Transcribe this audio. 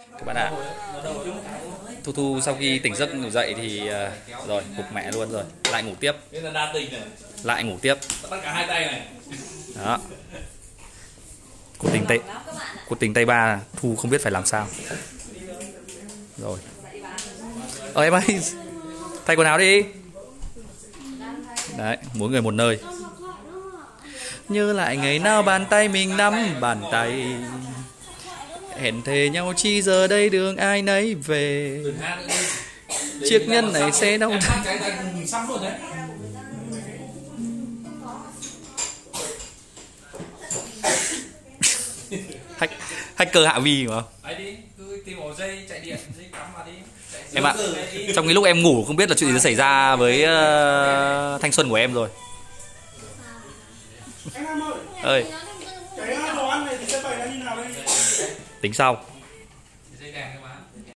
Các bạn ạ, Thu Thu sau khi tỉnh giấc ngủ dậy thì rồi gục mẹ luôn rồi, lại ngủ tiếp. Lại ngủ tiếp. Bắt cả hai tay này. Đó. Cuộc tình tay ba, Thu không biết phải làm sao. Rồi. Em ơi, thay quần áo đi. Đấy, mỗi người một nơi. Nhớ lại ngày nào bàn tay mình nắm bàn tay, hẹn thề nhau chi giờ đây đường ai nấy về. Chiếc nhẫn này sẽ đâu hacker Hạ Vi mà. Em ạ, trong cái lúc em ngủ không biết là chuyện gì đã xảy ra với thanh xuân của em rồi. Ơi, tính sau.